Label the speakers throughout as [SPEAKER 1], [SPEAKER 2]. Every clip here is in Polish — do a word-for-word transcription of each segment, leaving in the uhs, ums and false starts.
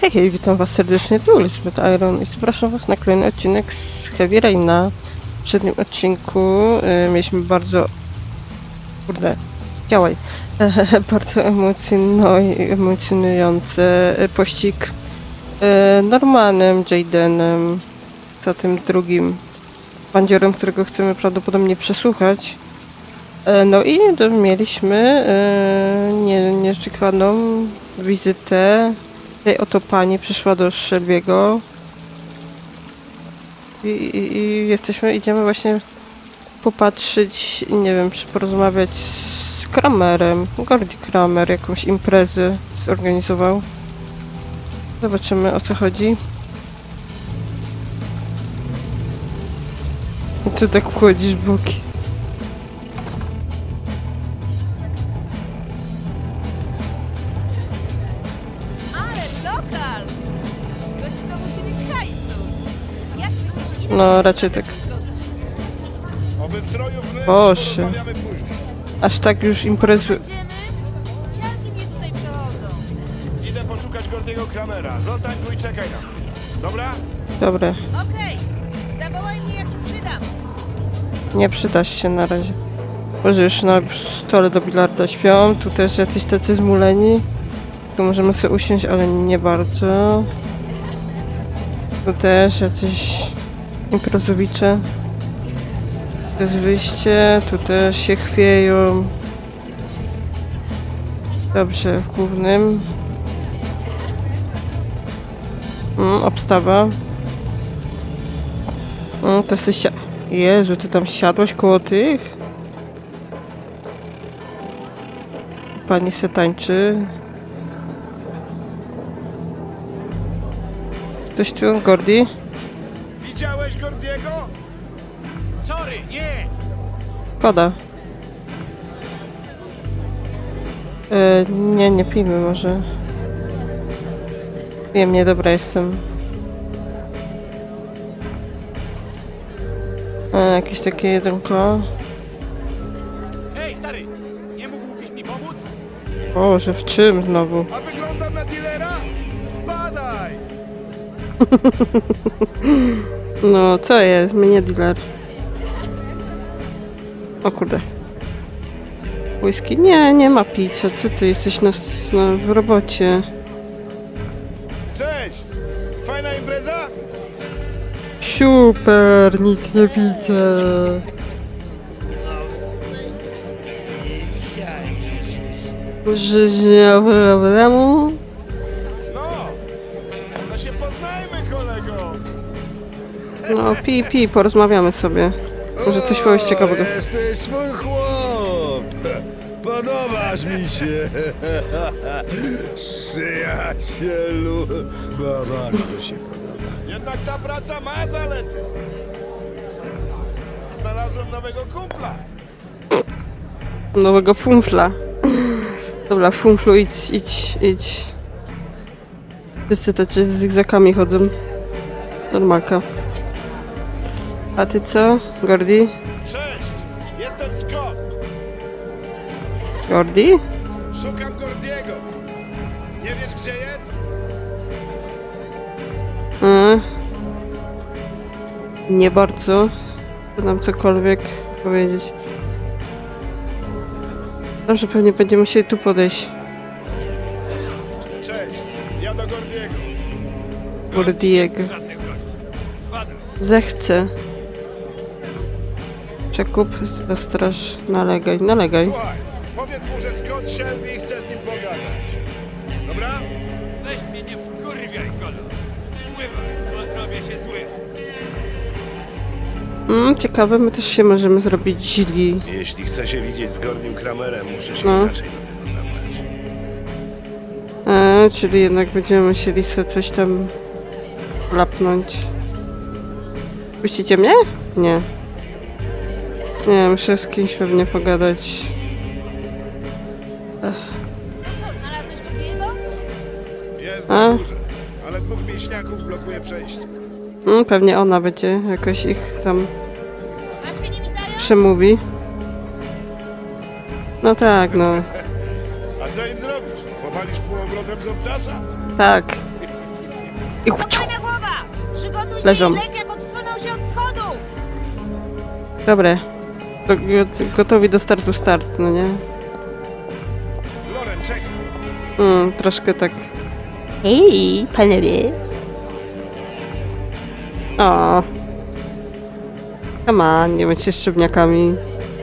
[SPEAKER 1] Hej, hej, witam was serdecznie, tu Elizabeth Iron i zapraszam was na kolejny odcinek z Heavy Raina. W poprzednim odcinku y, mieliśmy bardzo... kurde, działaj. bardzo emocjono, emocjonujący pościg y, normalnym Jaydenem, za tym drugim bandziorem, którego chcemy prawdopodobnie przesłuchać. Y, no i do, mieliśmy y, nie, nieoczekiwaną wizytę. Tej oto pani przyszła do Shelby'ego I, i, i jesteśmy, idziemy właśnie popatrzeć, nie wiem, czy porozmawiać z Kramerem. Gordy Kramer jakąś imprezę zorganizował. Zobaczymy, o co chodzi. Ty tak wchodzisz boki. No, raczej tak. Boże. Aż tak już imprezy...
[SPEAKER 2] Idę poszukać Gordiego Kramera. Zostań tu i czekaj nam. Dobra?
[SPEAKER 1] Dobra.
[SPEAKER 3] Okej. Zawołaj mnie, jak się przydam.
[SPEAKER 1] Nie przydasz się na razie. Boże, już na stole do bilarda śpią. Tu też jacyś tacy zmuleni. Tu możemy sobie usiąść, ale nie bardzo. Tu też jacyś... imprezowicze. To jest wyjście, tu też się chwieją. Dobrze, w głównym. Mm, obstawa. Mm, to jesteś si Jezu, ty tam siadłaś koło tych? Pani se tańczy. Ktoś tu? Gordy?
[SPEAKER 2] Widziałeś Gordiego?
[SPEAKER 4] Sorry, nie!
[SPEAKER 1] Koda. E, nie, nie pijmy może. Wiem, nie, dobra jestem. E, jakieś takie jedzonko.
[SPEAKER 4] Hej, stary! Nie mógłbyś mi pomóc?
[SPEAKER 1] Boże, w czym znowu?
[SPEAKER 2] A wyglądam na dealera? Spadaj!
[SPEAKER 1] No, co jest? Mnie dealer. O kurde. Whisky? Nie, nie ma picia. Co ty? Jesteś na, na, w robocie.
[SPEAKER 2] Cześć! Fajna impreza?
[SPEAKER 1] Super! Nic nie widzę. Że nie ma problemu?
[SPEAKER 2] No! To się poznajmy, kolego!
[SPEAKER 1] No, pij, pij, porozmawiamy sobie. Może coś powiesz ciekawego.
[SPEAKER 2] Jesteś swój chłop! Podobasz mi się! Przyjacielu! Bardzo się podoba. Jednak ta praca ma zalety. Znalazłem nowego kumpla.
[SPEAKER 1] Nowego funfla. Dobra, funflu, idź, idź, idź. Wszyscy tacy z zygzakami chodzą. Normalka. A ty co, Gordy?
[SPEAKER 2] Cześć! Jestem Scott.
[SPEAKER 1] Gordy?
[SPEAKER 2] Szukam Gordiego. Nie wiesz, gdzie jest?
[SPEAKER 1] E, nie bardzo. Chcę nam cokolwiek powiedzieć. Dobrze, pewnie będziemy musieli tu podejść.
[SPEAKER 2] Cześć! Ja do Gordiego.
[SPEAKER 1] Gordiego.
[SPEAKER 4] Żadnych gości. Spadaj.
[SPEAKER 1] Zechcę. Przekup, zastrasz, nalegaj, nalegaj.
[SPEAKER 2] Słuchaj, powiedz mu, że Scott Shelby chce z nim pogadać. Dobra?
[SPEAKER 4] Weź mnie nie wkurwiaj, kolo. Spływaj, bo zrobię się zły.
[SPEAKER 1] Mm, ciekawe, my też się możemy zrobić źli.
[SPEAKER 2] Jeśli chce się widzieć z Gordim Kramerem, muszę się
[SPEAKER 1] No.
[SPEAKER 2] inaczej do tego zabrać.
[SPEAKER 1] E, czyli jednak będziemy musieli sobie coś tam lapnąć. Puścicie mnie? Nie. Nie, muszę z kimś pewnie pogadać.
[SPEAKER 3] Co, znalazłeś Gordiego?
[SPEAKER 2] Jest
[SPEAKER 1] A?
[SPEAKER 2] na górze, ale dwóch mięśniaków blokuje przejście.
[SPEAKER 1] Mm, pewnie ona będzie jakoś ich tam
[SPEAKER 3] Mam się nimi zająć?
[SPEAKER 1] przemówi. No tak, no.
[SPEAKER 2] A co im zrobisz? Powalisz półobrotem z obcasa?
[SPEAKER 1] Tak. I
[SPEAKER 3] Spokojna głowa! Przygotuj się
[SPEAKER 1] Leżą.
[SPEAKER 3] i leć, jak odsuną się od schodów!
[SPEAKER 1] Dobre. To go- Gotowi do startu start, no nie?
[SPEAKER 2] Loren, czekaj.
[SPEAKER 1] Mm, troszkę tak... Hej, panowie. O. Come on, nie bądźcie szczebniakami.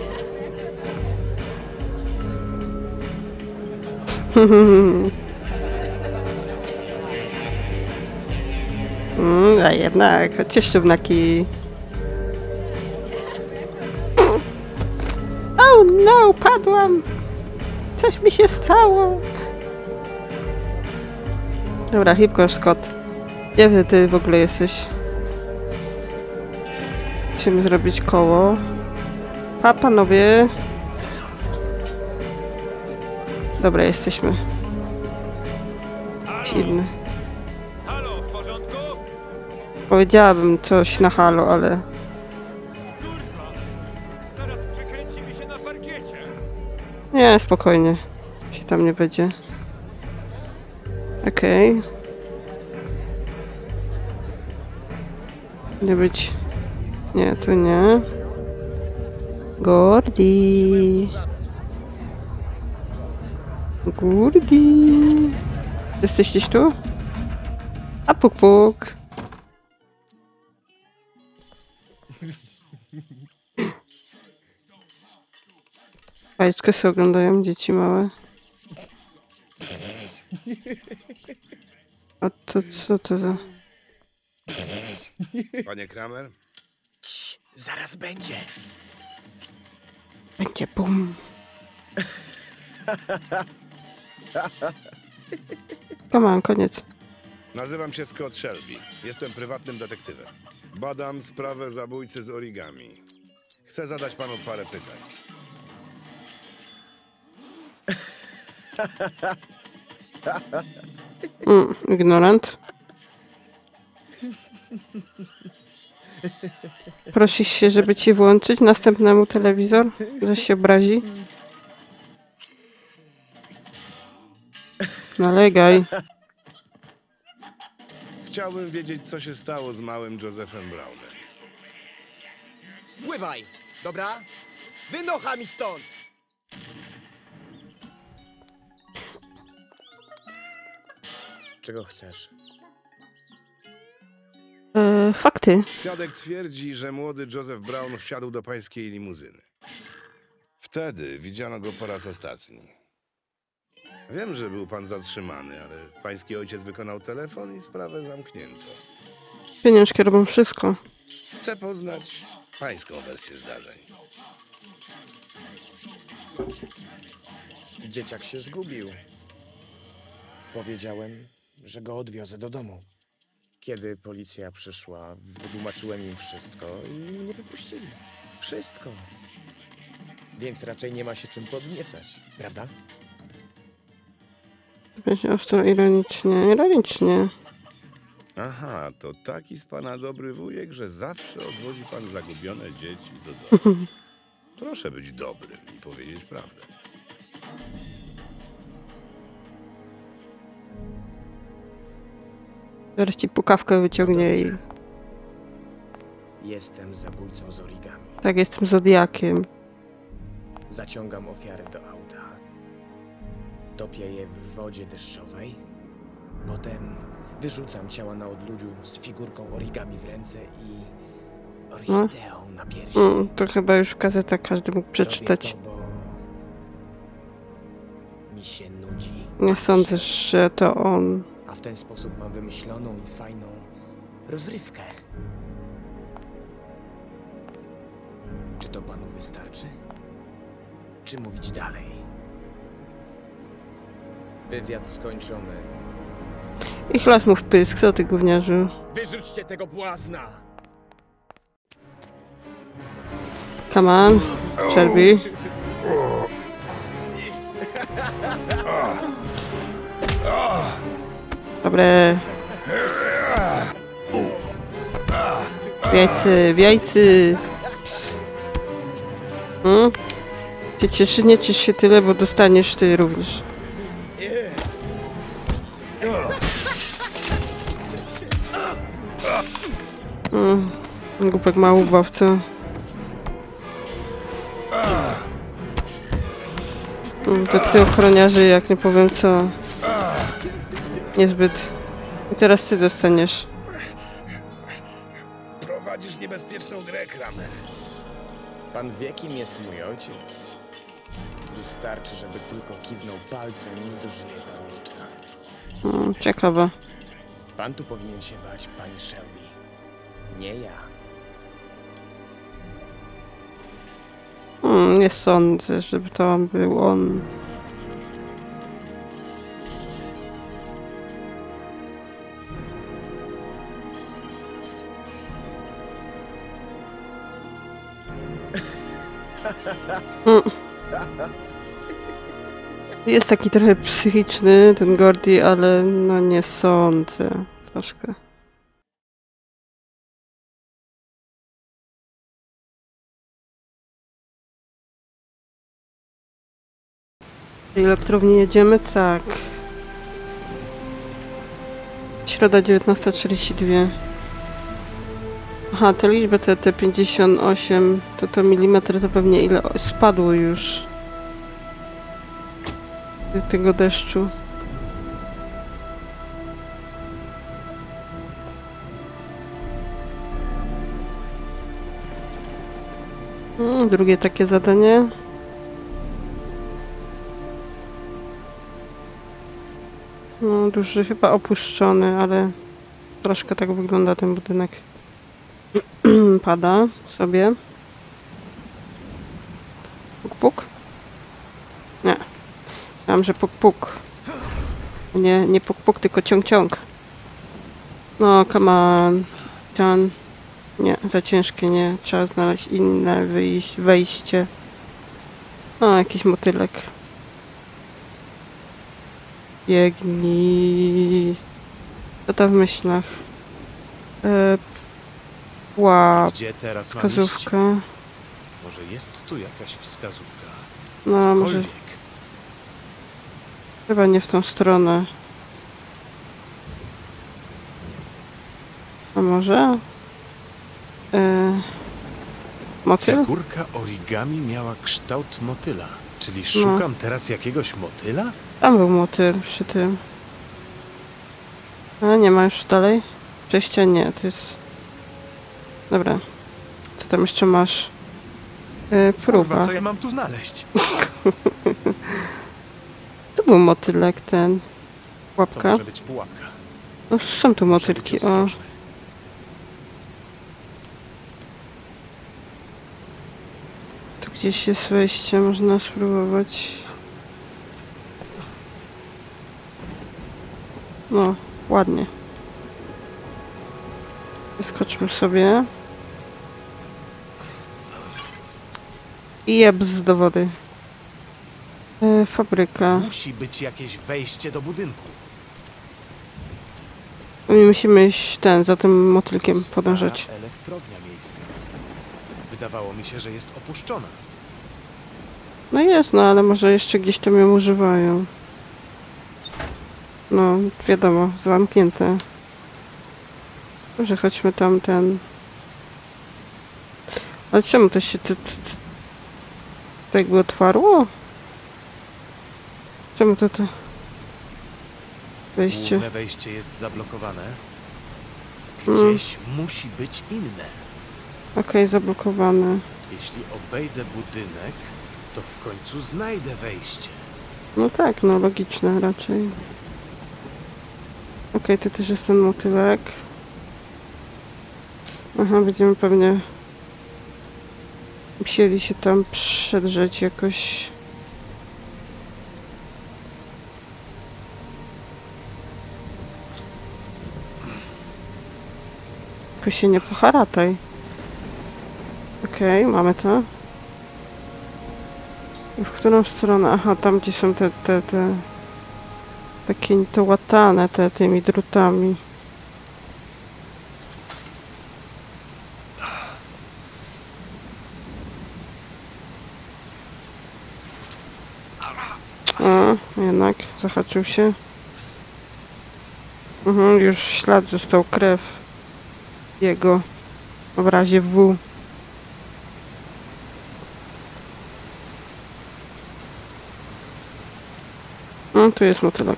[SPEAKER 1] Mm, a jednak, chodźcie szczebnaki. Oh no, padłam! Coś mi się stało. Dobra, Hipko, Scott. Gdzie ty, ty w ogóle jesteś? Musimy zrobić koło. Pa, panowie. Dobra, jesteśmy. Jakiś inny.
[SPEAKER 4] Halo, w porządku?
[SPEAKER 1] Powiedziałabym coś na halo, ale...
[SPEAKER 4] Kurwa! Zaraz przekręci mi się na parkiecie!
[SPEAKER 1] Nie, spokojnie. Ci tam nie będzie. Okej. Okay. Nie być... Nie, tu nie. Gordy. Gordy. Jesteś gdzieś tu? A puk puk. Bajeczkę sobie oglądają dzieci małe. A to co to za...
[SPEAKER 2] Panie Kramer?
[SPEAKER 5] Zaraz będzie.
[SPEAKER 1] Będzie bum. Come on, koniec.
[SPEAKER 2] Nazywam się Scott Shelby. Jestem prywatnym detektywem. Badam sprawę zabójcy z origami. Chcę zadać panu parę pytań.
[SPEAKER 1] Mm, ignorant. Prosisz się, żeby ci włączyć następnemu telewizor? Że się obrazi? Nalegaj.
[SPEAKER 2] Chciałbym wiedzieć, co się stało z małym Josephem Brownem.
[SPEAKER 5] Spływaj, dobra? Wynocha mi stąd! Czego chcesz?
[SPEAKER 1] E, fakty.
[SPEAKER 2] Świadek twierdzi, że młody Joseph Brown wsiadł do pańskiej limuzyny. Wtedy widziano go po raz ostatni. Wiem, że był pan zatrzymany, ale pański ojciec wykonał telefon i sprawę zamknięto.
[SPEAKER 1] Pieniążki robią wszystko.
[SPEAKER 2] Chcę poznać pańską wersję zdarzeń.
[SPEAKER 5] Dzieciak się zgubił. Powiedziałem, że go odwiozę do domu. Kiedy policja przyszła, wytłumaczyłem im wszystko i mnie wypuścili. Wszystko. Więc raczej nie ma się czym podniecać, prawda?
[SPEAKER 1] Będzie ostro ironicznie. Ironicznie.
[SPEAKER 2] Aha, to taki z pana dobry wujek, że zawsze odwozi pan zagubione dzieci do domu. Proszę być dobrym i powiedzieć prawdę.
[SPEAKER 1] Zaraz ci pukawkę wyciągnie i...
[SPEAKER 5] Jestem zabójcą z origami.
[SPEAKER 1] Tak, jestem Zodiakiem.
[SPEAKER 5] Zaciągam ofiary do auta. Topię je w wodzie deszczowej. Potem wyrzucam ciała na odludziu z figurką origami w ręce i orchideą na piersi.
[SPEAKER 1] Mm, to chyba już w gazetach każdy mógł przeczytać.
[SPEAKER 5] Robię to, bo mi się nudzi.
[SPEAKER 1] Nie sądzę, że to on.
[SPEAKER 5] A w ten sposób mam wymyśloną i fajną rozrywkę. Czy to panu wystarczy? Czy mówić dalej? Wywiad skończony.
[SPEAKER 1] I chlas mu w pysk, co ty gówniarzu?
[SPEAKER 5] Wyrzućcie tego błazna!
[SPEAKER 1] Come on, Shelby. Dobre. Wiajcy, wiajcy. Hmm? Cię cieszy, nie ciesz się tyle, bo dostaniesz ty również. Mm, głupek ma łubawce. Mm, tacy ochroniarze, jak nie powiem co. Niezbyt. I teraz ty dostaniesz.
[SPEAKER 2] Prowadzisz niebezpieczną grę, Kramer.
[SPEAKER 5] Pan wie, kim jest mój ojciec? Wystarczy, żeby tylko kiwnął palcem i dożyje pan jutra.
[SPEAKER 1] Mm, ciekawe.
[SPEAKER 5] Pan tu powinien się bać, pani Shelby. Nie ja.
[SPEAKER 1] Mm, nie sądzę, żeby to był on. Mm. Jest taki trochę psychiczny, ten Gordy, ale no nie sądzę. Troszkę. Do elektrowni jedziemy? Tak. Środa dziewiętnasta trzydzieści dwa. Aha, te liczby te, te pięćdziesiąt osiem, to to milimetry to pewnie ile spadło już tego deszczu. Mm, drugie takie zadanie. No, duży, chyba opuszczony, ale troszkę tak wygląda ten budynek. Pada sobie. Puk, puk? Nie. Myślałam, że puk, puk. Nie, nie puk, puk, tylko ciąg, ciąg. No, come on. Ten. Nie, za ciężkie, nie. Trzeba znaleźć inne wyjś wejście. O, jakiś motylek. Biegnij. Co to w myślach? E, Łap.
[SPEAKER 6] Gdzie teraz mam
[SPEAKER 1] Wskazówka.
[SPEAKER 6] iść? Może jest tu jakaś wskazówka?
[SPEAKER 1] No, może
[SPEAKER 6] Cokolwiek.
[SPEAKER 1] chyba nie w tą stronę. A może? E, motyl?
[SPEAKER 6] Figurka origami miała kształt motyla. Czyli
[SPEAKER 1] No.
[SPEAKER 6] szukam teraz jakiegoś motyla?
[SPEAKER 1] Tam był motyl przy tym. A nie ma już dalej? Przejścia nie, to jest... Dobra. Co tam jeszcze masz? E, próba.
[SPEAKER 6] Kurwa, co ja mam tu znaleźć?
[SPEAKER 1] To był motylek ten.
[SPEAKER 6] To
[SPEAKER 1] Łapka.
[SPEAKER 6] może być pułapka.
[SPEAKER 1] No są tu
[SPEAKER 6] Muszę
[SPEAKER 1] motylki,
[SPEAKER 6] być
[SPEAKER 1] o.
[SPEAKER 6] ostrożny.
[SPEAKER 1] Tu gdzieś jest wejście, można spróbować. No, ładnie. Wyskoczmy sobie. I jebz do wody. E, fabryka.
[SPEAKER 6] Musi być jakieś wejście do budynku.
[SPEAKER 1] My musimy iść ten, za tym motylkiem podążać.
[SPEAKER 6] Stara elektrownia miejska. Wydawało mi się, że jest opuszczona.
[SPEAKER 1] No jest, no ale może jeszcze gdzieś tam ją używają. No, wiadomo, zamknięte. Dobrze, chodźmy tam ten... Ale czemu to się to, to, to, to jakby otwarło? Czemu to to... Wejście?
[SPEAKER 6] Główne wejście jest zablokowane.
[SPEAKER 1] Mm.
[SPEAKER 6] Gdzieś musi być inne.
[SPEAKER 1] Okej, zablokowane.
[SPEAKER 6] Jeśli obejdę budynek, to w końcu znajdę wejście.
[SPEAKER 1] No tak, no logiczne raczej. Okej, to też jest ten motylek. Aha, będziemy pewnie musieli się tam przedrzeć jakoś. Tylko się nie pocharataj. Okej, mamy to. I w którą stronę? Aha, tam gdzie są te, te, te takie to łatane te, tymi drutami. A, jednak zahaczył się. Mhm, już ślad został, krew. jego w razie W. No, tu jest motylek.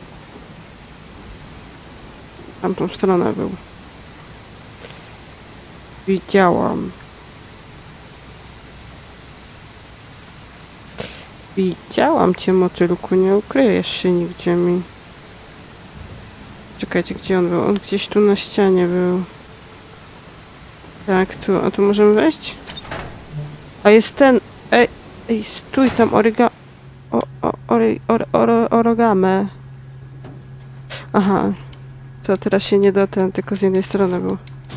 [SPEAKER 1] W tamtą stronę był. Widziałam. Widziałam cię, motylku, nie ukryjesz się nigdzie mi. Czekajcie, gdzie on był? On gdzieś tu na ścianie był. Tak, tu. A tu możemy wejść? A jest ten... Ej, ej, stój tam, oryga... O, o, ory, or, or, orogame. Aha. Co, teraz się nie da ten, tylko z jednej strony był.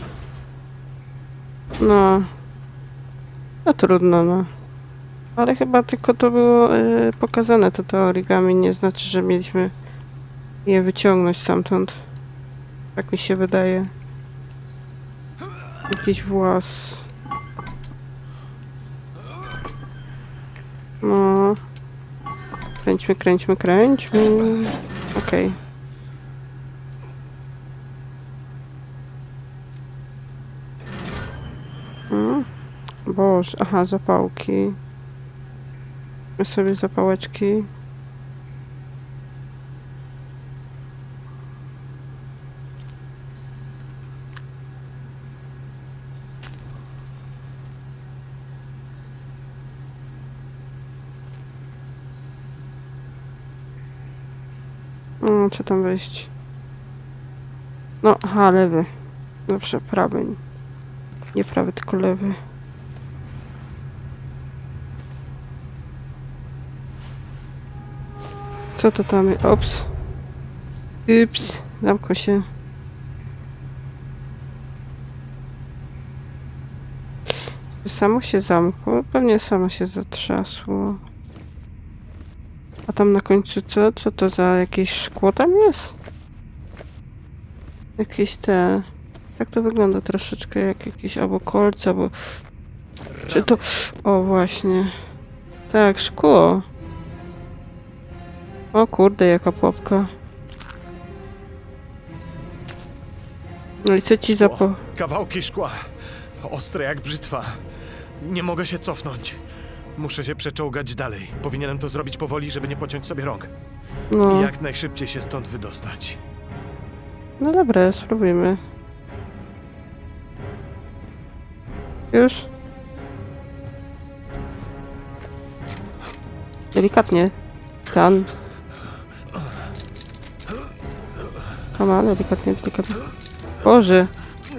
[SPEAKER 1] No. No trudno, no. Ale chyba tylko to było y, pokazane, to to origami, nie znaczy, że mieliśmy je wyciągnąć stamtąd. Tak mi się wydaje. Jakiś włas. No. Kręćmy, kręćmy, kręćmy. Okej. Okay. Hmm. Boże, aha, zapałki. My sobie zapałeczki. No, co tam wejść? No, aha, lewy. Dobrze, prawy. Nie prawy, tylko lewy. Co to tam jest? Ops. Ups. Zamknął się. Samo się zamkło? Pewnie samo się zatrzasło. A tam na końcu co? Co to za jakieś szkło tam jest? Jakieś te... Tak to wygląda troszeczkę jak jakieś albo kolce, albo... Czy to... O, właśnie. Tak, szkło. O kurde, jaka pułapka. No i co ci za po...
[SPEAKER 6] Kawałki szkła. Ostre jak brzytwa. Nie mogę się cofnąć. Muszę się przeczołgać dalej. Powinienem to zrobić powoli, żeby nie pociąć sobie rąk.
[SPEAKER 1] No.
[SPEAKER 6] I jak najszybciej się stąd wydostać.
[SPEAKER 1] No dobra, spróbujmy. Już? Delikatnie. Kan. Kama, delikatnie, delikatnie. Boże!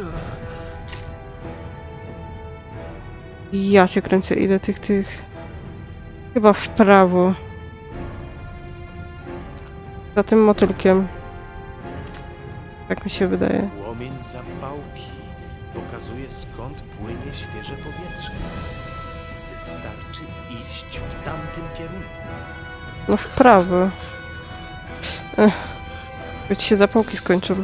[SPEAKER 1] Ja się kręcę, ile tych, tych... Chyba w prawo. Za tym motylkiem. Tak mi się wydaje.
[SPEAKER 6] Płomień zapałki pokazuje, skąd płynie świeże powietrze. Wystarczy iść w tamtym kierunku.
[SPEAKER 1] No w prawo. Ech. By ci się zapałki skończyły.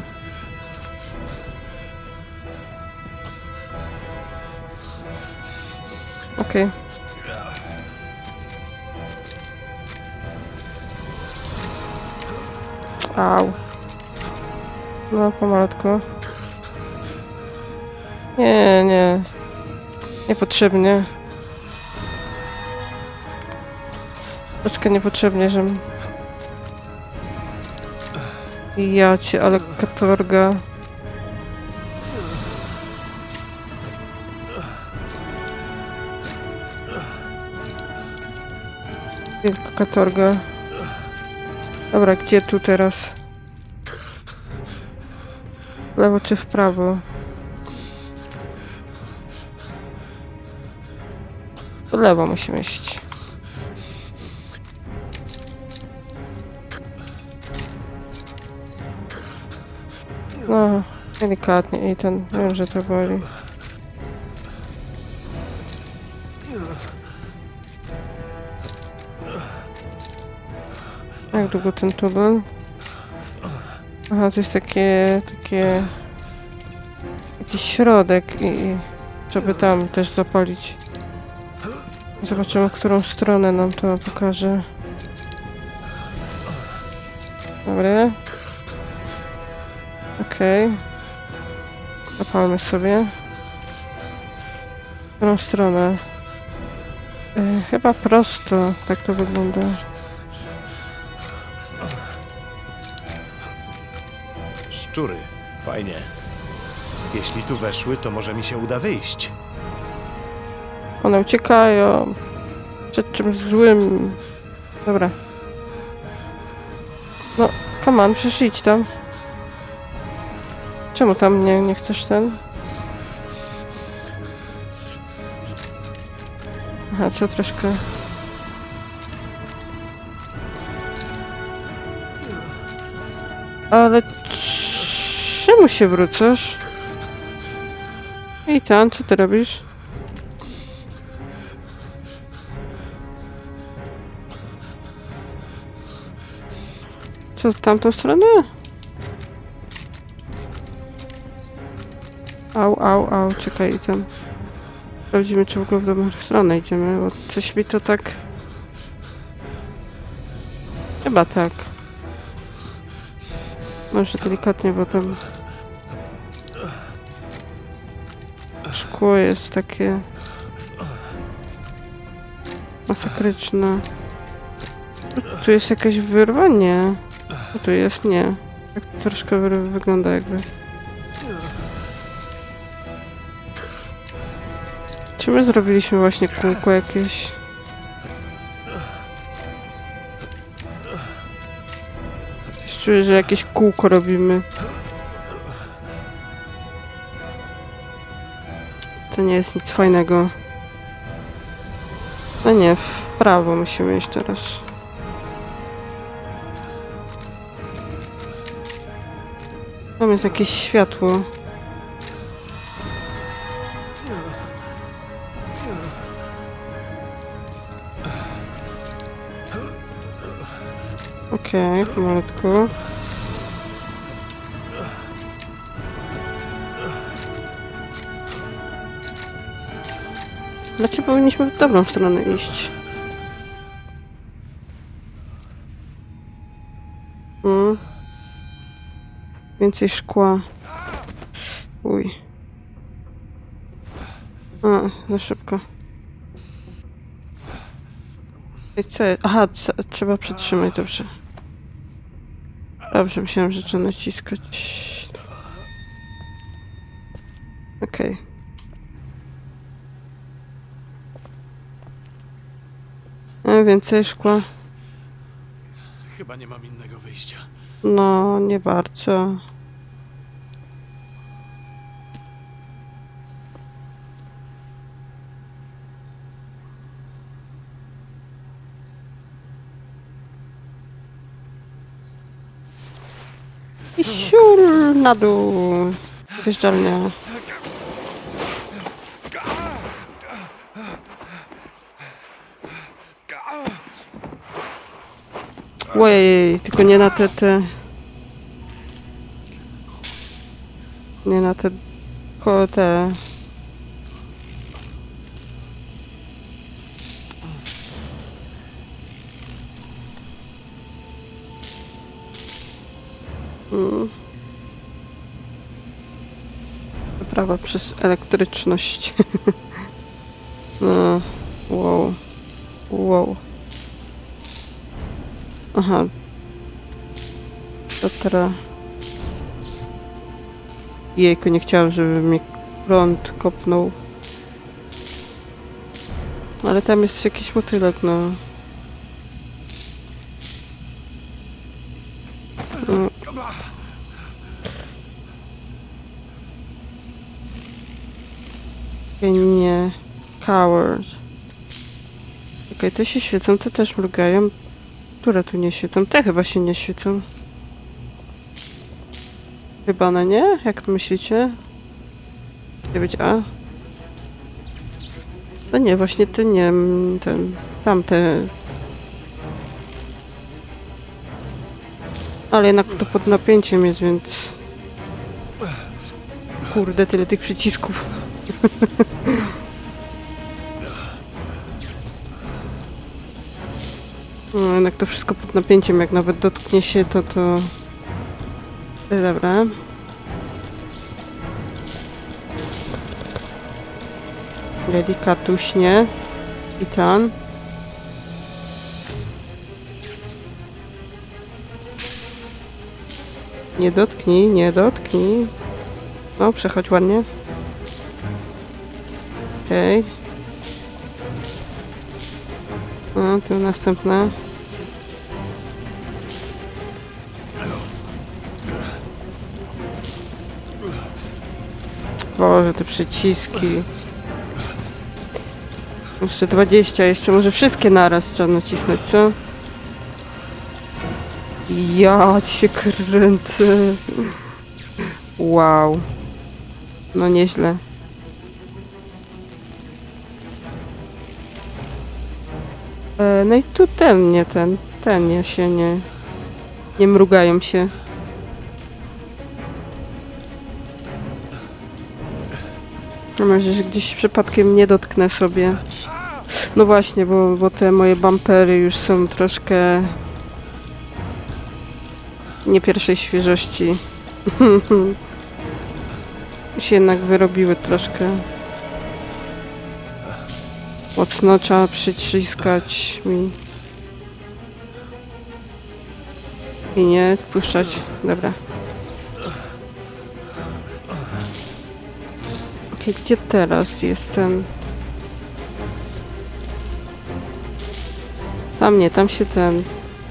[SPEAKER 1] Okej. Okay. Au. No, pomalutko. Nie, nie. Niepotrzebnie. Troszkę niepotrzebnie, że... Ja cię, ale katorga. Wielka katorga. Dobra, gdzie tu teraz? W lewo czy w prawo? W lewo musimy iść. No, delikatnie i ten, wiem, że to boli. Jak długo ten tunel? Aha, to jest takie, takie... Jakiś środek i, i żeby tam też zapalić. Zobaczymy, którą stronę nam to pokaże. Dobra. Okej. Okay. Zapalmy sobie. W którą stronę? Yy, chyba prosto. Tak to wygląda.
[SPEAKER 6] Szczury. Fajnie. Jeśli tu weszły, to może mi się uda wyjść.
[SPEAKER 1] One uciekają. Przed czymś złym. Dobra. No, come on, przecież idź tam. Czemu tam nie, nie chcesz ten? Aha, trzeba troszkę... Ale czemu się wrócasz? Ethan, co ty robisz? Co, w tamtą stronę? Au, au, au, czekaj, Ethan. Sprawdzimy, czy w ogóle w dobrą stronę idziemy, bo coś mi to tak... Chyba tak. Może delikatnie, bo tam... Szkło jest takie... masakryczne. Tu jest jakieś wyrwanie. Co tu jest? Nie. Tak troszkę wy wygląda jakby. Czy my zrobiliśmy właśnie kółko jakieś? Coś czuję, że jakieś kółko robimy. To nie jest nic fajnego. No nie, w prawo musimy iść teraz. Tam jest jakieś światło. Okej, okay, pomalutku. Dlaczego powinniśmy w dobrą stronę iść? Mm. Więcej szkła. Uj. A, za szybko. I co jest? Aha, co? Trzeba przytrzymać, dobrze. Dobrze, myślałam, że trzeba naciskać. Okej. Okay. Więcej szkła.
[SPEAKER 6] Chyba nie mam innego wyjścia.
[SPEAKER 1] No, nie bardzo. I siur na dół. Wjeżdżalnia. Ojej, tylko nie na te te... Nie na te... Ko te... Hmm. Prawa przez elektryczność. No, wow. Wow. Aha. To teraz... Jejku, nie chciałam, żeby mi prąd kopnął. Ale tam jest jakiś motylek, no. no. Nie. Coward. Okej, okay, te się świecą, te też mrugają. Które tu nie świecą? Te chyba się nie świecą. Chyba na nie? Jak to myślicie? Nie być A? No nie, właśnie te nie. Ten, tamte. Ale jednak to pod napięciem jest, więc... Kurde, tyle tych przycisków. No, jednak to wszystko pod napięciem, jak nawet dotknie się, to to... Dobra. Delikatuśnie. Titan. Nie dotknij, nie dotknij. No, przechodź ładnie. Okej. Okay. No, tu następna. Boże, te przyciski. Jeszcze dwadzieścia, jeszcze może wszystkie naraz trzeba nacisnąć, co? Ja cię kręcę. Wow. No nieźle. E, no i tu ten, nie ten. Ten nie się nie... Nie mrugają się. Mam nadzieję, że gdzieś przypadkiem nie dotknę sobie. No właśnie, bo, bo te moje bumpery już są troszkę... nie pierwszej świeżości. się jednak wyrobiły troszkę. Mocno trzeba przyciskać mi. I nie puszczać. Dobra. Okej, gdzie teraz jest ten... Tam nie, tam się ten...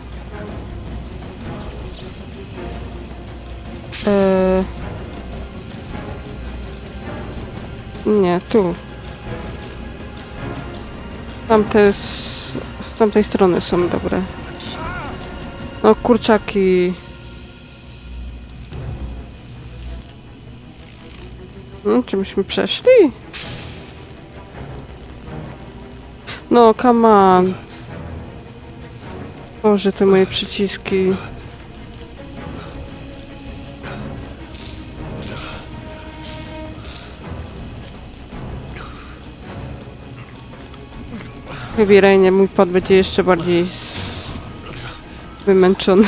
[SPEAKER 1] Eee... Nie, tu. Tamte z... z tamtej strony są dobre. No, kurczaki. Hmm, czy myśmy przeszli? No, come on. Boże, te moje przyciski. Wybieraj, nie, mój pad będzie jeszcze bardziej wymęczony.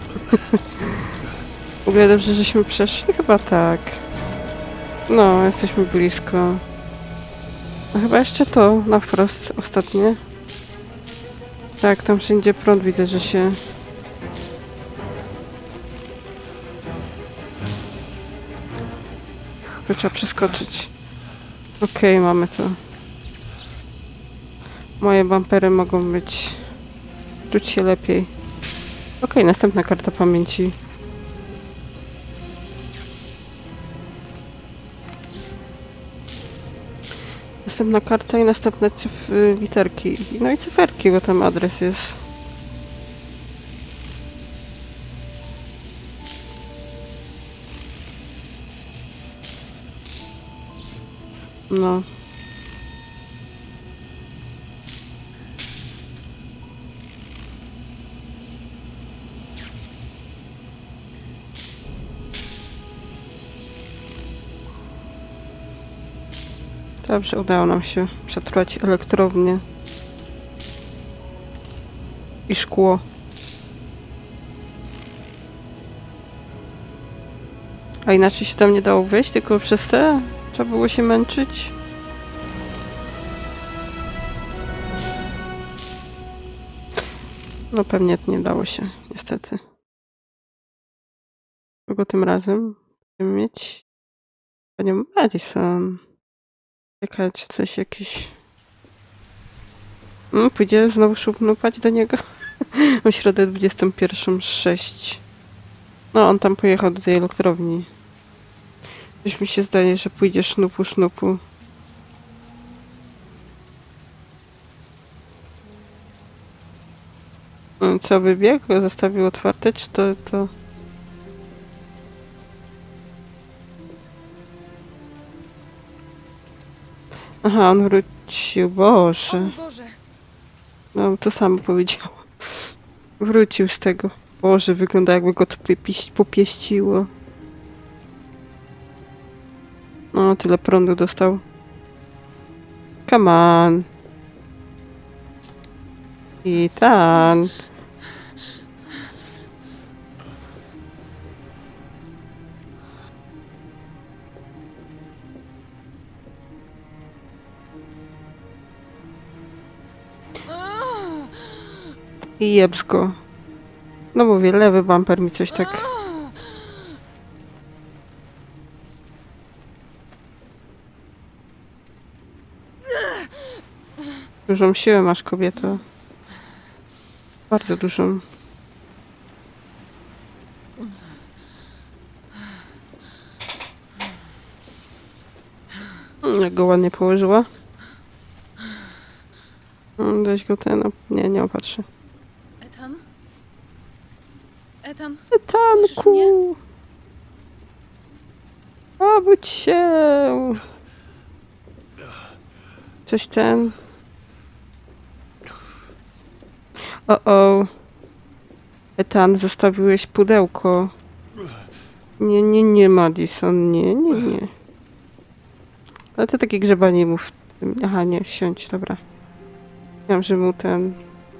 [SPEAKER 1] W ogóle dobrze, żeśmy przeszli? Chyba tak. No, jesteśmy blisko. A chyba jeszcze to, na wprost, ostatnie. Tak, tam wszędzie prąd widzę, że się... To trzeba przeskoczyć. Okej, okay, mamy to. Moje bumpery mogą być... czuć się lepiej. Okej, okay, następna karta pamięci. Następna karta i następne cyf- literki. No i cyferki, bo tam adres jest. No. Dobrze, udało nam się przetrwać elektrownię i szkło. A inaczej się tam nie dało wejść, tylko przez te trzeba było się męczyć. No pewnie nie dało się, niestety. Kogo tym razem będziemy mieć? Panią Madison. Czekać, coś jakiś... No, pójdzie znowu szupnupać do niego. O środę dwudziestą pierwszą sześć. No, on tam pojechał do tej elektrowni. Coś mi się zdaje, że pójdzie sznupu, sznupu. No, co, wybiegł? Zostawił otwarte, czy to... to... Aha, on wrócił. Boże. No, to samo powiedziałam. Wrócił z tego. Boże, wygląda jakby go to popieściło. No, tyle prądu dostał. Come on. I tan. I jebs go. No mówię, lewy bumper mi coś tak... Dużą siłę masz, kobieto. Bardzo dużą. Jak go ładnie położyła. Weź go ten... Nie, nie opatrzy.
[SPEAKER 3] Ethan? Ethan? Słyszysz
[SPEAKER 1] Tanku!
[SPEAKER 3] mnie?
[SPEAKER 1] Obudź się! Coś ten... O, o. Ethan, zostawiłeś pudełko. Nie, nie, nie, Madison, nie, nie, nie. Ale to takie grzebanie mu w tym... Aha, nie, siądź, dobra. Wiem, że mu ten...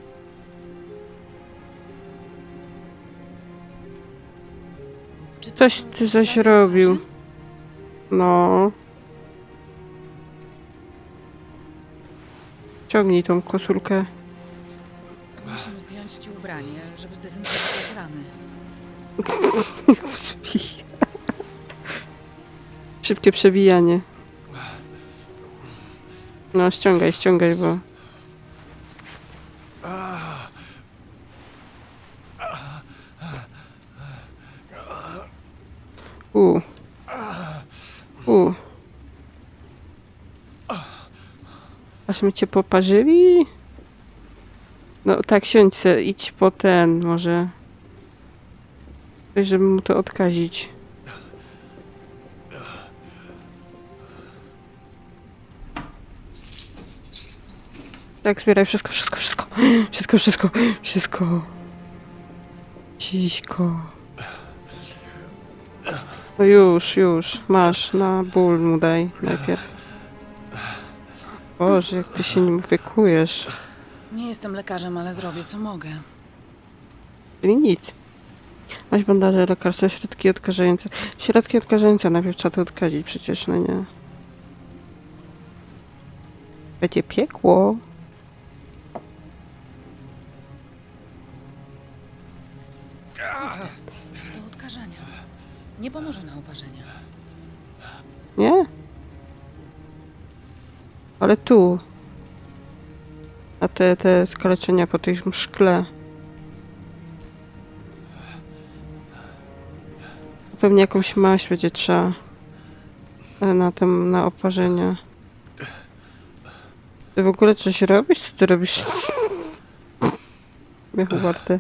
[SPEAKER 3] Czy to
[SPEAKER 1] Coś
[SPEAKER 3] są
[SPEAKER 1] ty zaś
[SPEAKER 3] ślady
[SPEAKER 1] robił.
[SPEAKER 3] twarzy?
[SPEAKER 1] No. Ciągnij tą koszulkę.
[SPEAKER 3] Musimy zdjąć ci ubranie, żeby zdezynfekować rany.
[SPEAKER 1] Szybkie przebijanie. No, ściągaj, ściągaj, bo... U. U. Aż my cię poparzyli? No tak, siądź se, idź po ten, może. Coś, żeby mu to odkazić. Tak, zbieraj wszystko, wszystko, wszystko. Wszystko, wszystko, wszystko. Ciśko. No już, już. Masz, na ból mu daj najpierw. Boże, jak ty się nim opiekujesz.
[SPEAKER 3] Nie jestem lekarzem, ale zrobię co mogę.
[SPEAKER 1] Czyli nic. Masz bandaże, lekarstwa, środki odkażające. Środki odkażające, najpierw trzeba to odkazić przecież, no nie. Będzie piekło.
[SPEAKER 3] Do odkażania. Nie pomoże na oparzenia.
[SPEAKER 1] Nie? Ale tu. A te, te skaleczenia po tym szkle. Pewnie jakąś maść będzie trzeba na tym, na oparzenia. Ty w ogóle coś robisz? Co ty robisz? Miechu warte.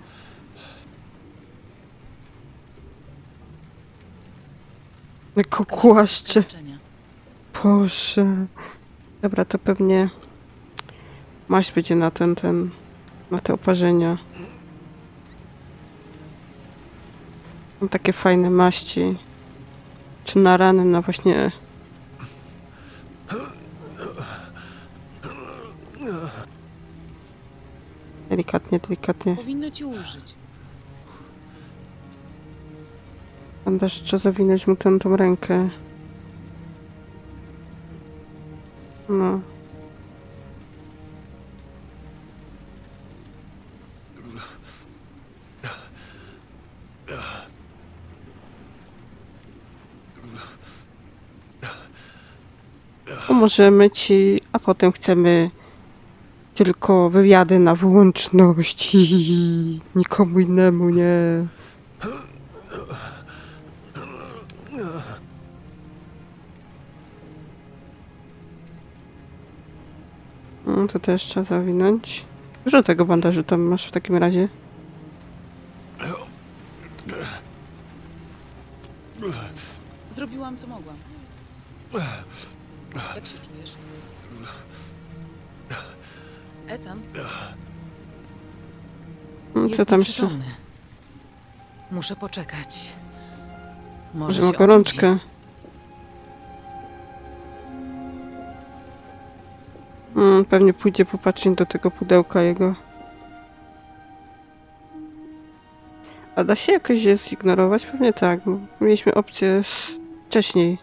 [SPEAKER 1] Jako kłaszcze.
[SPEAKER 3] Leczenia.
[SPEAKER 1] Boże. Dobra, to pewnie maść będzie na ten, ten, na te oparzenia. Są takie fajne maści. Czy na rany, no właśnie. Delikatnie, delikatnie.
[SPEAKER 3] Powinno ci ulżyć.
[SPEAKER 1] Bandaż, trzeba zawinąć mu tę tą rękę. No. Pomożemy ci, a potem chcemy tylko wywiady na wyłączność. Nikomu innemu nie. No, to też trzeba zawinąć. Dużo tego bandażu tam masz w takim razie.
[SPEAKER 3] Zrobiłam co mogłam. Jak się czujesz? Ethan?
[SPEAKER 1] No, co
[SPEAKER 3] Jest
[SPEAKER 1] tam jeszcze?
[SPEAKER 3] nieprzytomny. Muszę poczekać. Może
[SPEAKER 1] Że ma
[SPEAKER 3] się
[SPEAKER 1] gorączkę.
[SPEAKER 3] obudzi.
[SPEAKER 1] Mm, pewnie pójdzie popatrzeć do tego pudełka jego. A da się jakoś je zignorować? Pewnie tak. Bo mieliśmy opcję wcześniej.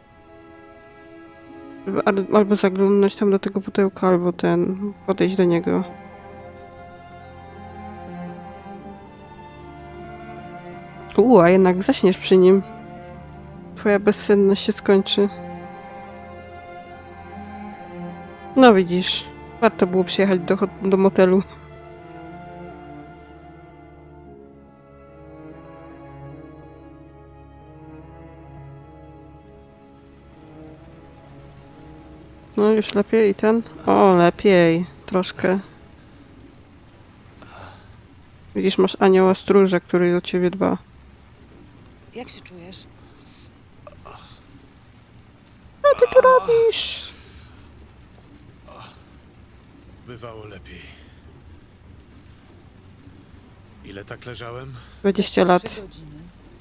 [SPEAKER 1] Żeby al- albo zaglądnąć tam do tego pudełka, albo ten, podejść do niego. U, a jednak zaśniesz przy nim. Twoja bezsenność się skończy. No widzisz, warto było przyjechać do, do motelu. No już lepiej i ten? O, lepiej. Troszkę. Widzisz, masz anioła stróża, który o ciebie dba.
[SPEAKER 3] Jak się czujesz?
[SPEAKER 1] Co ty tu robisz?
[SPEAKER 6] Bywało lepiej. Ile tak leżałem?
[SPEAKER 1] dwadzieścia
[SPEAKER 3] Za
[SPEAKER 1] lat.
[SPEAKER 3] trzy godziny.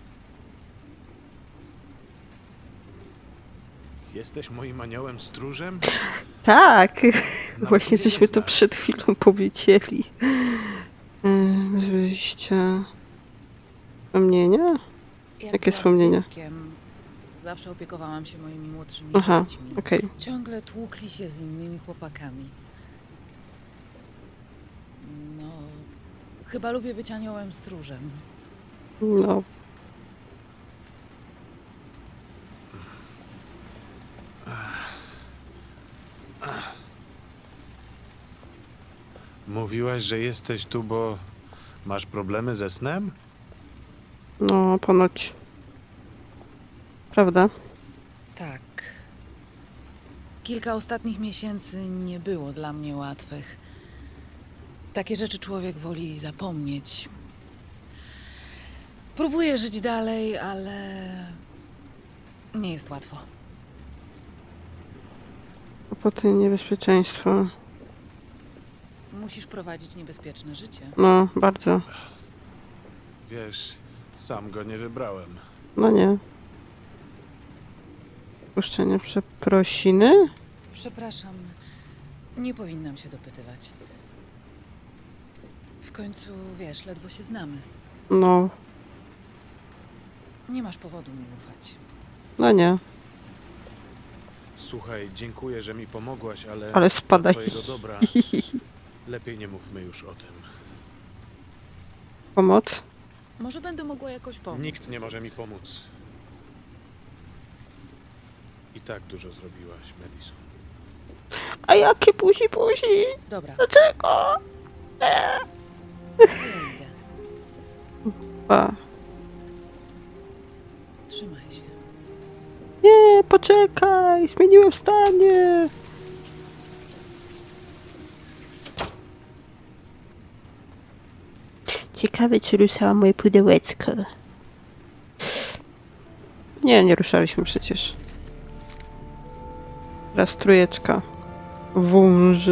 [SPEAKER 6] Jesteś moim aniołem stróżem?
[SPEAKER 1] Tak!
[SPEAKER 6] Nawet
[SPEAKER 1] Właśnie
[SPEAKER 6] mnie
[SPEAKER 1] żeśmy
[SPEAKER 6] nie
[SPEAKER 1] to
[SPEAKER 6] znasz.
[SPEAKER 1] przed chwilą powiedzieli. Yy, Bez wyjścia. Wspomnienia?
[SPEAKER 3] Jak
[SPEAKER 1] Jakie
[SPEAKER 3] byłam
[SPEAKER 1] wspomnienia?
[SPEAKER 3] dzieckiem, zawsze opiekowałam się moimi młodszymi
[SPEAKER 1] Aha,
[SPEAKER 3] braćmi.
[SPEAKER 1] okej.
[SPEAKER 3] Ciągle tłukli się z innymi chłopakami. No, chyba lubię być aniołem stróżem.
[SPEAKER 1] No.
[SPEAKER 6] Mówiłaś, że jesteś tu, bo masz problemy ze snem?
[SPEAKER 1] No, ponoć. Prawda?
[SPEAKER 3] Tak. Kilka ostatnich miesięcy nie było dla mnie łatwych. Takie rzeczy człowiek woli zapomnieć. Próbuję żyć dalej, ale nie jest łatwo.
[SPEAKER 1] Kłopoty, niebezpieczeństwo.
[SPEAKER 3] Musisz prowadzić niebezpieczne życie.
[SPEAKER 1] No, bardzo.
[SPEAKER 6] Wiesz, sam go nie wybrałem.
[SPEAKER 1] No nie. Puszczenie przeprosiny?
[SPEAKER 3] Przepraszam, nie powinnam się dopytywać. W końcu, wiesz, ledwo się znamy.
[SPEAKER 1] No.
[SPEAKER 3] Nie masz powodu mi ufać.
[SPEAKER 1] No nie.
[SPEAKER 6] Słuchaj, dziękuję, że mi pomogłaś, ale...
[SPEAKER 1] Ale spadaj.
[SPEAKER 6] Dla twojego dobra lepiej nie mówmy już o tym.
[SPEAKER 1] Pomoc?
[SPEAKER 3] Może będę mogła jakoś pomóc.
[SPEAKER 6] Nikt nie może mi pomóc. I tak dużo zrobiłaś, Madison.
[SPEAKER 1] A jakie buzi buzi?
[SPEAKER 3] Dobra,
[SPEAKER 1] Dlaczego?
[SPEAKER 3] ja idę.
[SPEAKER 1] Pa.
[SPEAKER 3] Trzymaj się.
[SPEAKER 1] Nie, poczekaj, zmieniłem zdanie. Ciekawe, czy ruszała moje pudełeczko. Nie, nie ruszaliśmy przecież. Raz trójeczka. Wąż.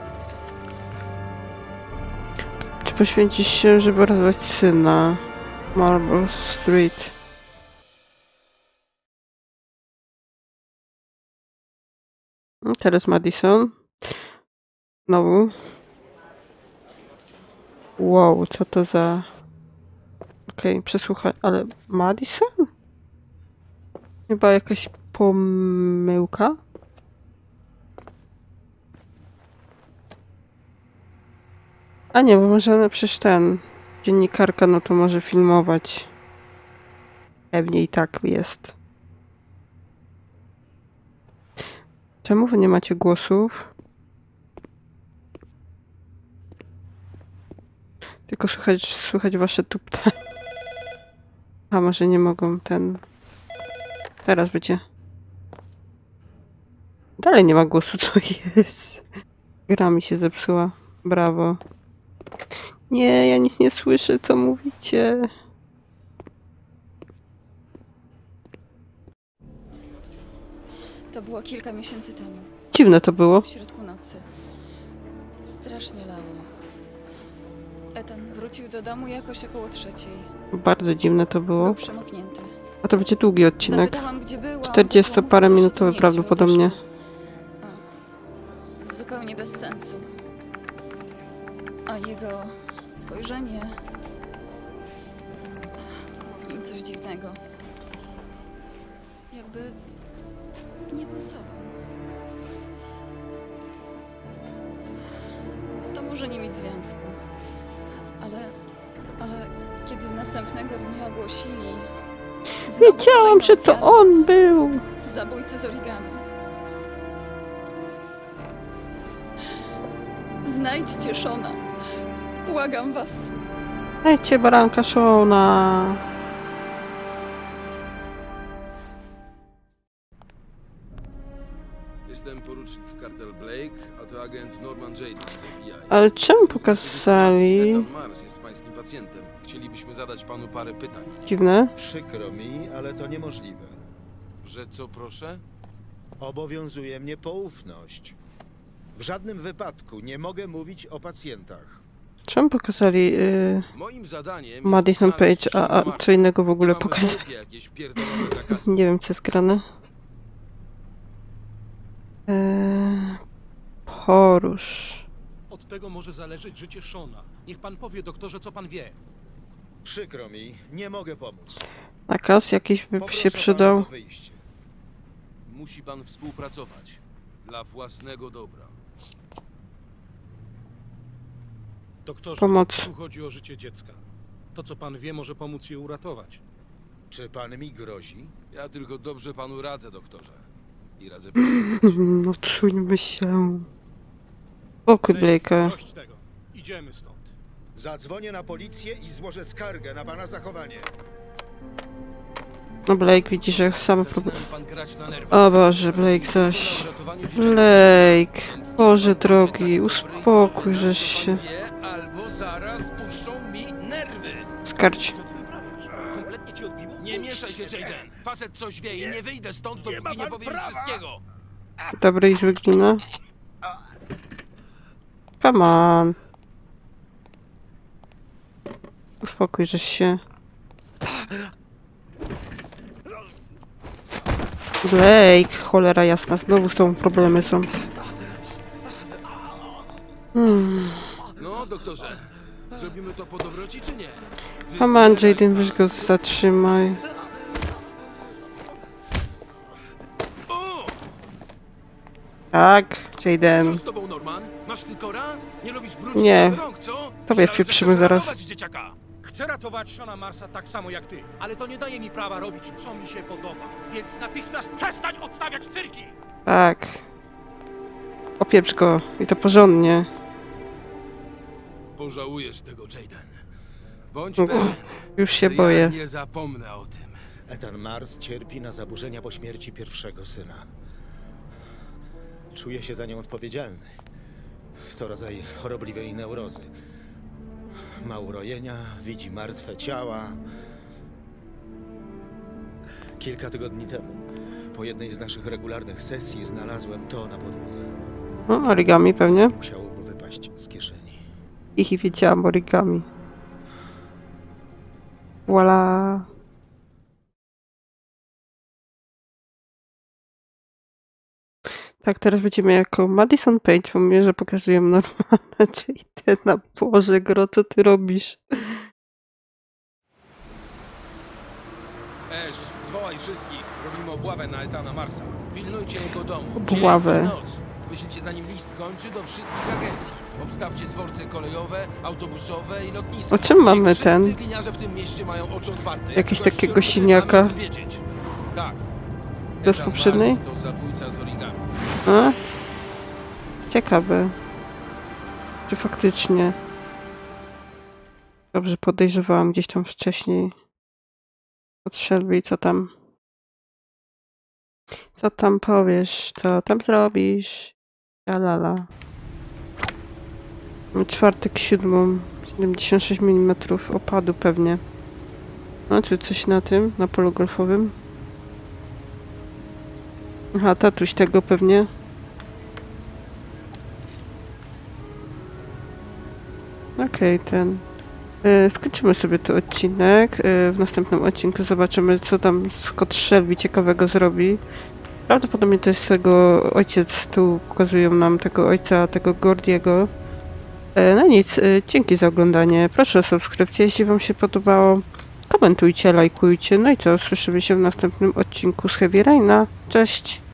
[SPEAKER 1] Czy poświęcisz się, żeby rozwać syna? Marble Street. Teraz Madison. Znowu. Wow, co to za... Okej, okay, przesłuchaj, ale Madison? Chyba jakaś pomyłka? A nie, bo może przecież ten... Dziennikarka, no to może filmować. Pewnie i tak jest. Czemu wy nie macie głosów? Tylko słychać, słychać wasze tupte. A może nie mogą ten... Teraz będzie. Dalej nie ma głosu, co jest. Gra mi się zepsuła. Brawo. Nie, ja nic nie słyszę, co mówicie.
[SPEAKER 7] To było kilka miesięcy temu,
[SPEAKER 1] Dziwne to było.
[SPEAKER 7] w środku nocy. Strasznie lało. Ethan wrócił do domu jakoś około trzeciej.
[SPEAKER 1] Bardzo dziwne to
[SPEAKER 7] Był
[SPEAKER 1] było.
[SPEAKER 7] przemoknięty.
[SPEAKER 1] A to będzie długi odcinek.
[SPEAKER 7] Zapytałam, gdzie była. on
[SPEAKER 1] czterdziestoparominutowy
[SPEAKER 7] zaczął mówić o
[SPEAKER 1] prawdopodobnie.
[SPEAKER 7] deszczu. A, zupełnie bez sensu. A jego spojrzenie... Było w nim coś dziwnego. Jakby nie był sobą. To może nie mieć związku. Ale... ale kiedy następnego dnia ogłosili... znowu
[SPEAKER 1] Wiedziałam,
[SPEAKER 7] kolejną
[SPEAKER 1] że to
[SPEAKER 7] ofiarę.
[SPEAKER 1] on był.
[SPEAKER 7] Zabójcy z origami. Znajdźcie Shona. Błagam was.
[SPEAKER 1] Dajcie baranka Shona.
[SPEAKER 8] Jestem porucznik Carter Blake, a to agent Norman Jayden z F B I.
[SPEAKER 1] Ale czemu pokazali?
[SPEAKER 8] Ethan Mars jest pańskim pacjentem. Chcielibyśmy zadać panu parę pytań.
[SPEAKER 1] Dziwne.
[SPEAKER 9] Przykro mi, ale to niemożliwe.
[SPEAKER 8] Że co, proszę?
[SPEAKER 9] Obowiązuje mnie poufność. W żadnym wypadku nie mogę mówić o pacjentach.
[SPEAKER 1] Czemu pokazali y,
[SPEAKER 8] Moim zadaniem
[SPEAKER 1] Madison
[SPEAKER 8] jest znaleźć
[SPEAKER 1] Page, a, a
[SPEAKER 8] Shona
[SPEAKER 1] co innego w ogóle
[SPEAKER 8] Marsa. Nie mamy w
[SPEAKER 1] pokazali?
[SPEAKER 8] dupie jakieś pierdolone zakazy.
[SPEAKER 1] Nie wiem, co jest grane. Eee, porusz.
[SPEAKER 10] Od tego może zależeć życie Shona. Niech pan powie, doktorze, co pan wie.
[SPEAKER 9] Przykro mi, nie mogę pomóc.
[SPEAKER 1] Nakaz jakiś by
[SPEAKER 9] Poproszę
[SPEAKER 1] się
[SPEAKER 9] pana
[SPEAKER 1] przydał.
[SPEAKER 9] o wyjście.
[SPEAKER 8] Musi pan współpracować. Dla własnego dobra.
[SPEAKER 10] Doktorze,
[SPEAKER 1] Pomoc.
[SPEAKER 10] tu chodzi o życie dziecka. To, co pan wie, może pomóc je uratować.
[SPEAKER 9] Czy pan mi grozi?
[SPEAKER 8] Ja tylko dobrze panu radzę, doktorze. I radzę posłuchać.
[SPEAKER 1] Odsuńmy się. Spokój, Blake'a.
[SPEAKER 10] Dość tego. Idziemy stąd.
[SPEAKER 9] Zadzwonię na policję i złożę skargę na pana zachowanie.
[SPEAKER 1] No Blake, widzisz, że same
[SPEAKER 8] Zaczyna
[SPEAKER 1] problemy.
[SPEAKER 8] mi pan grać na nerwach.
[SPEAKER 1] O Boże, Blake, zaś.
[SPEAKER 8] W uratowaniu dzieciaka
[SPEAKER 1] Blake,
[SPEAKER 8] więc
[SPEAKER 1] Boże
[SPEAKER 8] niech pan
[SPEAKER 1] drogi,
[SPEAKER 8] powie tak
[SPEAKER 1] uspokój,
[SPEAKER 8] dobrej
[SPEAKER 1] żeś
[SPEAKER 8] woli,
[SPEAKER 1] się.
[SPEAKER 8] co pan wie, albo zaraz puszczą mi nerwy.
[SPEAKER 1] Skarć.
[SPEAKER 10] Co ty wyprawiasz? Kompletnie ci odbiło?
[SPEAKER 8] Nie mieszaj się, Jayden. Facet coś wie i nie wyjdę stąd, dopóki nie powiem wszystkiego.
[SPEAKER 1] Dobry i zły glina. Come on. Uspokój, żeś się. Blake, cholera jasna, znowu z tą problemy są. Hmm.
[SPEAKER 8] No, doktorze, zrobimy to po dobroci, czy nie? Wy-
[SPEAKER 1] Come on, Jayden, weź go zatrzymaj.
[SPEAKER 8] O!
[SPEAKER 1] Tak,
[SPEAKER 8] Co
[SPEAKER 1] Jayden.
[SPEAKER 8] z tobą, Norman? Masz tykora? Nie lubisz brudzić
[SPEAKER 1] Nie.
[SPEAKER 8] sobie rąk, co?
[SPEAKER 1] Tobie
[SPEAKER 8] Myślałem, że
[SPEAKER 1] wpieprzymy
[SPEAKER 8] chcesz
[SPEAKER 1] zaraz.
[SPEAKER 8] ratować dzieciaka.
[SPEAKER 10] Chcę ratować Shona Marsa tak samo jak ty, ale to nie daje mi prawa robić, co mi się podoba. Więc natychmiast przestań odstawiać cyrki!
[SPEAKER 1] Tak. Opieprz go i to porządnie.
[SPEAKER 8] Pożałujesz tego, Jayden. Bądź
[SPEAKER 1] Uch,
[SPEAKER 8] pewien,
[SPEAKER 1] Już się
[SPEAKER 8] że
[SPEAKER 1] boję.
[SPEAKER 8] ja nie zapomnę o tym.
[SPEAKER 9] Ethan Mars cierpi na zaburzenia po śmierci pierwszego syna. Czuję się za nią odpowiedzialny. To rodzaj chorobliwej neurozy. Ma urojenia, widzi martwe ciała. Kilka tygodni temu, po jednej z naszych regularnych sesji, znalazłem to na podłodze.
[SPEAKER 1] No, origami pewnie.
[SPEAKER 9] Musiało mu wypaść z kieszeni.
[SPEAKER 1] Ich wiedziałam, origami. Voila. Tak, teraz będziemy jako Madison Page, bo mnie, że pokazują normalne, czyli ty na Boże, gro, co ty robisz?
[SPEAKER 8] Esz, zwołaj wszystkich. Robimy obławę na Ethana Marsa. Pilnujcie jego domu.
[SPEAKER 1] Obławę.
[SPEAKER 8] Dzień i noc. Wyślijcie zanim list kończy do wszystkich agencji. Obstawcie dworce kolejowe, autobusowe i lotniska.
[SPEAKER 1] O czym mamy
[SPEAKER 8] Niech wszyscy
[SPEAKER 1] ten?
[SPEAKER 8] gliniarze w tym mieście mają oczy otwarte. Jak
[SPEAKER 1] Jakiś
[SPEAKER 8] ktoś
[SPEAKER 1] takiego
[SPEAKER 8] się uczy,
[SPEAKER 1] siniaka.
[SPEAKER 8] mamy o tym wiedzieć. Tak.
[SPEAKER 1] To z
[SPEAKER 8] Ethan
[SPEAKER 1] poprzedniej?
[SPEAKER 8] Mars to zabójca z origami.
[SPEAKER 1] A? Ciekawe. Czy faktycznie... Dobrze podejrzewałam gdzieś tam wcześniej. Od Shelby, co tam? Co tam powiesz? Co tam zrobisz? Jalala. Mamy czwartek siódmą. siedemdziesiąt sześć milimetrów opadu pewnie. No tu coś na tym, na polu golfowym. Aha, tatuś tego pewnie. Okej, okay, ten. Yy, skończymy sobie tu odcinek. Yy, w następnym odcinku zobaczymy, co tam Scott Shelby ciekawego zrobi. Prawdopodobnie to jest jego ojciec. Tu pokazują nam tego ojca, tego Gordiego. Yy, no nic, yy, dzięki za oglądanie. Proszę o subskrypcję, jeśli wam się podobało. Komentujcie, lajkujcie. No i co, słyszymy się w następnym odcinku z Heavy Raina. Cześć!